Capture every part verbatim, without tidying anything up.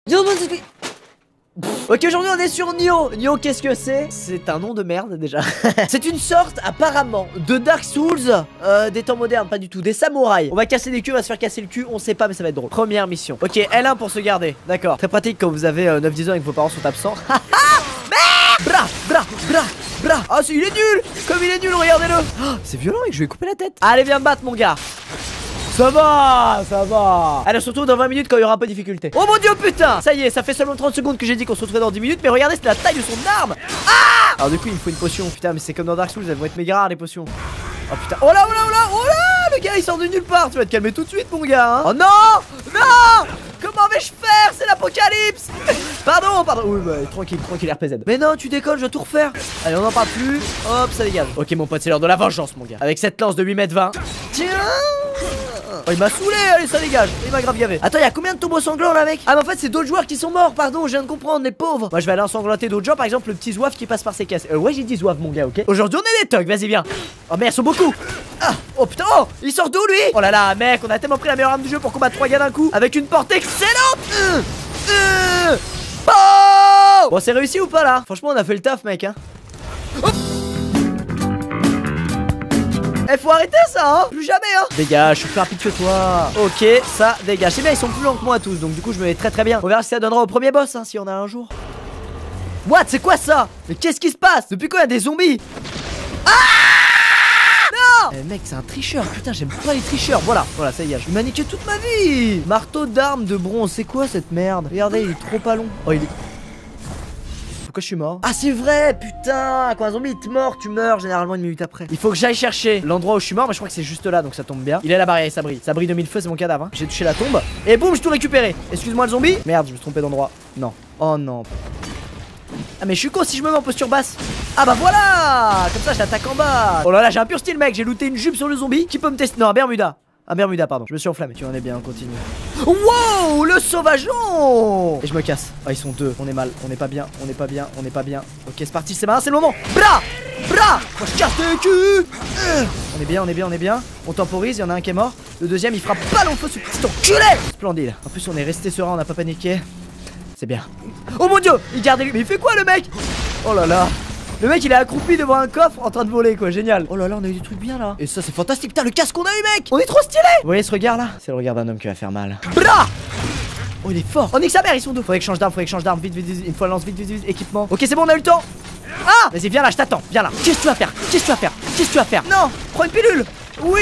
Ok, aujourd'hui on est sur Nioh. Nioh, qu'est-ce que c'est? C'est un nom de merde déjà. C'est une sorte apparemment de Dark Souls euh, des temps modernes, pas du tout, des samouraïs. On va casser des culs, on va se faire casser le cul, on sait pas mais ça va être drôle. Première mission. Ok, L un pour se garder, d'accord. Très pratique quand vous avez euh, neuf dix ans et que vos parents sont absents. Bra, bra, bra, bra. Ah, il est nul. Comme il est nul, regardez-le. Oh, c'est violent et que je vais couper la tête. Allez, viens me battre mon gars. Ça va, ça va. Allez, on se retrouve dans vingt minutes quand il y aura un peu de difficulté. Oh mon dieu, putain. Ça y est, ça fait seulement trente secondes que j'ai dit qu'on se retrouvait dans dix minutes. Mais regardez, c'est la taille de son arme. Ah. Alors du coup, il me faut une potion. Putain, mais c'est comme dans Dark Souls, elles vont être méga rares les potions. Oh putain, oh là, oh là, oh là, oh là. Le gars, il sort de nulle part. Tu vas te calmer tout de suite, mon gars, hein. Oh non, non. Comment vais-je faire? C'est l'apocalypse. Pardon, pardon. Oui, bah, tranquille, tranquille, R P Z. Mais non, tu déconnes, je vais tout refaire. Allez, on n'en parle plus. Hop, ça dégage. Ok, mon pote, c'est l'heure de la vengeance, mon gars. Avec cette lance de huit mètres vingt. Tiens. Oh, il m'a saoulé, allez ça dégage, il m'a grave gavé. Attends, il y a combien de tombeaux sanglants là mec? Ah mais en fait c'est d'autres joueurs qui sont morts, pardon, je viens de comprendre, les pauvres. Moi je vais aller ensanglanter d'autres gens, par exemple le petit zouave qui passe par ses caisses. euh, Ouais j'ai dit zouave mon gars, ok. Aujourd'hui on est des thugs, vas-y viens. Oh merde, ils sont beaucoup. Ah, oh putain, oh, il sort d'où lui? Oh là là mec, on a tellement pris la meilleure arme du jeu pour combattre trois gars d'un coup. Avec une portée excellente. euh, euh, oh Bon c'est réussi ou pas là? Franchement on a fait le taf mec hein. Oh. Eh faut arrêter ça hein. Plus jamais hein. Dégage, je suis plus rapide que toi. Ok, ça dégage. C'est bien, ils sont plus lents que moi tous. Donc du coup je me mets très très bien. On verra si ça donnera au premier boss hein, si on a un jour. What? C'est quoi ça? Mais qu'est-ce qui se passe? Depuis quand il y a des zombies? Ah non. Eh mec c'est un tricheur. Putain j'aime pas les tricheurs. Voilà, voilà ça y est. Il m'a niqué toute ma vie. Marteau d'armes de bronze. C'est quoi cette merde? Regardez il est trop pas long. Oh il est... Pourquoi je suis mort? Ah c'est vrai, putain. Quand un zombie il te mord, tu meurs généralement une minute après. Il faut que j'aille chercher l'endroit où je suis mort. Mais je crois que c'est juste là, donc ça tombe bien. Il est là barrière, ça brille. Ça brille de mille feux, c'est mon cadavre hein. J'ai touché la tombe. Et boum, j'ai tout récupéré. Excuse-moi le zombie. Merde, je me suis trompé d'endroit. Non. Oh non. Ah mais je suis con si je me mets en posture basse. Ah bah voilà. Comme ça je l'attaque en bas. Oh là là, j'ai un pur style mec. J'ai looté une jupe sur le zombie. Qui peut me tester? Non, un Bermuda. Un Bermuda, pardon. Je me suis enflammé. Tu en es bien, on continue. Wow, le sauvageon. Et je me casse. Ah, ils sont deux. On est mal. On n'est pas bien. On n'est pas bien. On n'est pas bien. Ok, c'est parti. C'est marrant, c'est le moment. Bra, bra. Moi, je casse le cul. euh. On est bien, on est bien, on est bien. On temporise. Il y en a un qui est mort. Le deuxième, il frappe pas l'enfeu, ce petit enculé. Splendide. En plus, on est resté serein. On n'a pas paniqué. C'est bien. Oh mon dieu, il garde lui. Mais il fait quoi, le mec? Oh là là. Le mec il est accroupi devant un coffre en train de voler quoi, génial. Oh là là on a eu des trucs bien là. Et ça c'est fantastique, putain le casque qu'on a eu mec. On est trop stylé. Vous voyez ce regard là? C'est le regard d'un homme qui va faire mal. Bra. Oh il est fort. Oh nique sa mère, ils sont deux. Faudrait que je change d'arme, faudrait que je change d'arme, vite vite vite. Une fois lance, vite vite vite, équipement. Ok c'est bon on a eu le temps. Ah vas-y viens là, je t'attends, viens là. Qu'est-ce que tu vas faire? Qu'est-ce que tu vas faire? Qu'est-ce que tu vas faire? Non, prends une pilule. Oui.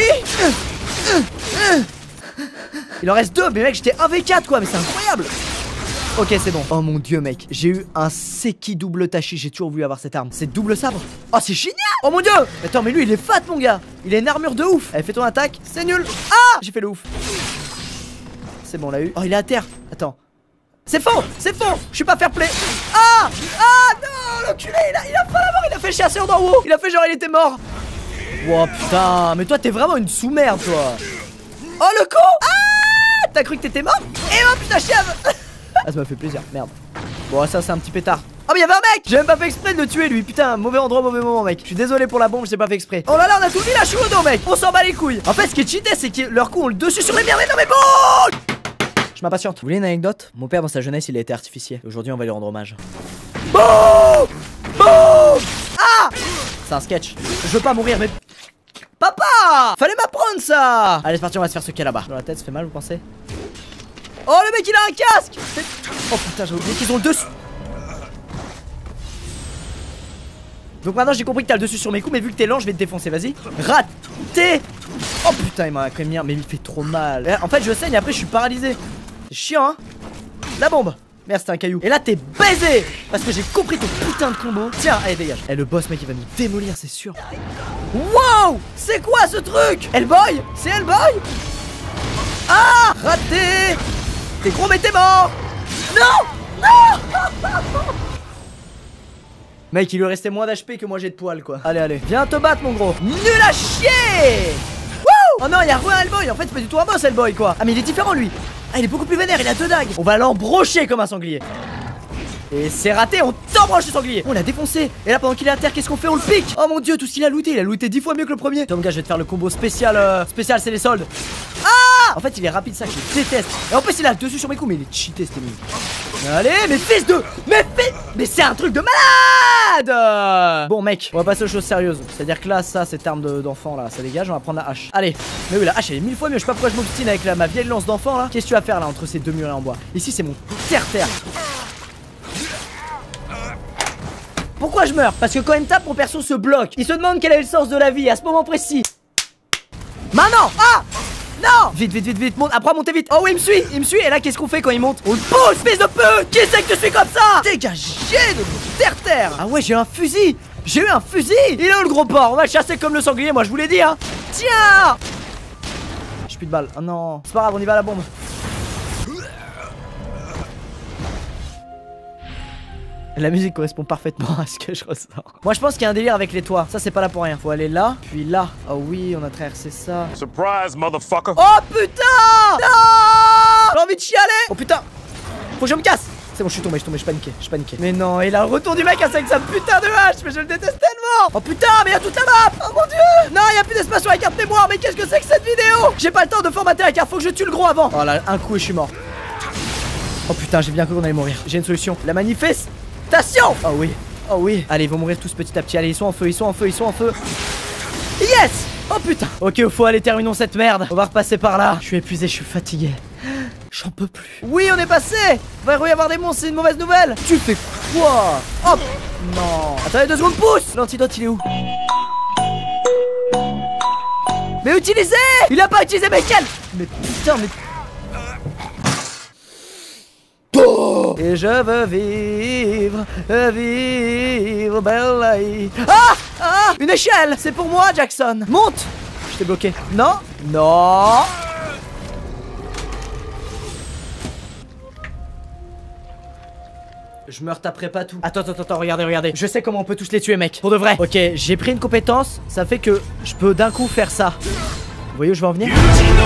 Il en reste deux, mais mec j'étais un v quatre quoi, mais c'est incroyable. Ok c'est bon. Oh mon dieu mec, j'ai eu un Seki double tachi. J'ai toujours voulu avoir cette arme. C'est double sabre. Oh c'est génial. Oh mon dieu. Attends mais lui il est fat mon gars. Il a une armure de ouf. Allez fais ton attaque. C'est nul. Ah j'ai fait le ouf. C'est bon on l'a eu. Oh il est à terre. Attends. C'est faux. C'est faux. Je suis pas fair play. Ah. Ah non l'enculé. Il a, il a pas la mort. Il a fait chasseur d'en haut. Il a fait genre il était mort. Wow putain. Mais toi t'es vraiment une sous-merde toi. Oh le con. Ah t'as cru que t'étais mort. Et oh putain chiave. Ah ça m'a fait plaisir, merde. Bon ça c'est un petit pétard. Oh mais y'avait un mec. J'ai même pas fait exprès de le tuer lui. Putain mauvais endroit, mauvais moment mec. Je suis désolé pour la bombe, j'ai pas fait exprès. Oh là là on a tout mis là, je suis au dos mec. On s'en bat les couilles. En fait ce qui est cheaté c'est que leur coup on le dessus sur les merdes. Non mais bon. Je m'impatiente. Vous voulez une anecdote? Mon père dans sa jeunesse il a été artificier. Aujourd'hui on va lui rendre hommage. Boum. Boum. Ah. C'est un sketch. Je veux pas mourir mais... Papa. Fallait m'apprendre ça. Allez c'est parti on va se faire ce qu'il y a là-bas. Dans la tête ça fait mal vous pensez? Oh le mec il a un casque. Oh putain j'ai oublié qu'ils ont le dessus. Donc maintenant j'ai compris que t'as le dessus sur mes coups. Mais vu que t'es lent je vais te défoncer, vas-y. Raté. Oh putain il m'a quand même mis. Mais il fait trop mal. En fait je saigne et après je suis paralysé. C'est chiant hein. La bombe. Merde c'était un caillou. Et là t'es baisé. Parce que j'ai compris ton putain de combo. Tiens allez dégage. Eh le boss mec il va nous démolir c'est sûr. Wow. C'est quoi ce truc? Hellboy. C'est Hellboy. Ah raté. T'es gros mais t'es mort. Non. Non. Mec il lui restait moins d'H P que moi j'ai de poils quoi. Allez allez. Viens te battre mon gros. Nul à chier. Wouh. Oh non il y a re un Hellboy. En fait c'est pas du tout un boss Hellboy quoi. Ah mais il est différent lui. Ah il est beaucoup plus vénère, il a deux dagues. On va l'embrocher comme un sanglier. Et c'est raté, on t'embroche le sanglier. On l'a défoncé. Et là pendant qu'il est à terre qu'est-ce qu'on fait? On le pique. Oh mon dieu tout ce qu'il a looté. Il a looté dix fois mieux que le premier. Tom gars je vais te faire le combo spécial euh, Spécial c'est les soldes. Ah. En fait il est rapide ça, je déteste. Et en plus il a le dessus sur mes coups. Mais il est cheaté c'était nul. Allez, mais fils de... Mais fils... Mais c'est un truc de malade. Bon mec, on va passer aux choses sérieuses. C'est-à-dire que là, ça, cette arme d'enfant là, ça dégage, on va prendre la hache. Allez, mais oui, la hache elle est mille fois mieux. Je sais pas pourquoi je m'obstine avec la, ma vieille lance d'enfant là. Qu'est-ce que tu vas faire là entre ces deux murets en bois? Ici c'est mon terre-terre. Pourquoi je meurs? Parce que quand il me tape, mon perso se bloque. Il se demande quel est le sens de la vie à ce moment précis. Maintenant. Ah non. Vite, vite, vite, vite, monte. Après monter vite. Oh oui, il me suit, il me suit. Et là, qu'est-ce qu'on fait quand il monte? On le pousse, fils de pute. Qui c'est que tu suis comme ça? Dégagez de mon terre-terre. Ah ouais, j'ai un fusil. J'ai eu un fusil. Il est où le gros porc? On va le chasser comme le sanglier, moi je vous l'ai dit hein. Tiens. J'ai plus de balles. Oh non. C'est pas grave, on y va à la bombe. La musique correspond parfaitement à ce que je ressens. Moi je pense qu'il y a un délire avec les toits. Ça c'est pas là pour rien. Faut aller là, puis là. Oh oui, on a traversé ça. Surprise, motherfucker. Oh putain. Non. J'ai envie de chialer. Oh putain. Faut que je me casse. C'est bon, je suis tombé, je suis tombé, je paniquais, je paniquais. Mais non, il a le retour du mec avec sa putain de hache. Mais je le déteste tellement. Oh putain, mais il y a toute la map. Oh mon dieu. Non, il y a plus d'espace sur la carte mémoire. Mais qu'est-ce que c'est que cette vidéo? J'ai pas le temps de formater la carte, faut que je tue le gros avant. Oh là, un coup et je suis mort. Oh putain, j'ai bien cru qu'on allait mourir. J'ai une solution. La manifeste. Station. Oh oui, oh oui. Allez, ils vont mourir tous petit à petit. Allez, ils sont en feu, ils sont en feu, ils sont en feu. Yes. Oh putain. Ok, faut aller, terminons cette merde. On va repasser par là. Je suis épuisé, je suis fatigué. J'en peux plus. Oui, on est passé. Il va y avoir des monstres, c'est une mauvaise nouvelle. Tu fais quoi? Hop. Non. Attendez deux secondes, pousse. L'antidote, il est où? Mais utilisez. Il a pas utilisé mes quels. Mais putain, mais... Et je veux vivre, vivre, belle vie. Ah, ah, une échelle. C'est pour moi, Jackson. Monte. Je t'ai bloqué. Non. Non. Je me retaperai pas tout. Attends, attends, attends, regardez, regardez. Je sais comment on peut tous les tuer, mec. Pour de vrai. Ok, j'ai pris une compétence. Ça fait que je peux d'un coup faire ça. Vous voyez où je vais en venir?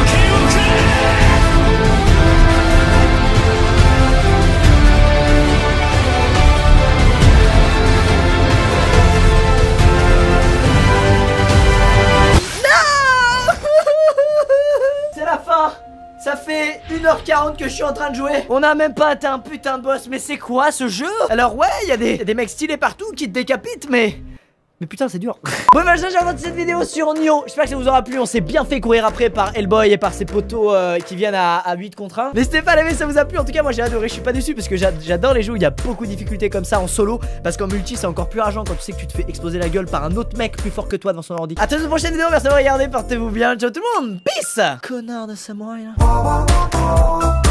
Ça fait une heure quarante que je suis en train de jouer. On a même pas atteint un putain de boss. Mais c'est quoi ce jeu? Alors ouais, il y, y a des mecs stylés partout qui te décapitent, mais... Mais putain, c'est dur. Bon, bah, j'ai regardé cette vidéo sur Nioh. J'espère que ça vous aura plu. On s'est bien fait courir après par Hellboy et par ses potos euh, qui viennent à, à huit contre un. N'hésitez pas à l'aimer, ça vous a plu. En tout cas, moi j'ai adoré. Je suis pas déçu parce que j'adore les jeux où il y a beaucoup de difficultés comme ça en solo. Parce qu'en multi, c'est encore plus rageant quand tu sais que tu te fais exploser la gueule par un autre mec plus fort que toi devant son ordi. A tous la prochaine vidéo. Merci d'avoir regardé. Portez-vous bien. Ciao tout le monde. Peace. Connard de samouraï là.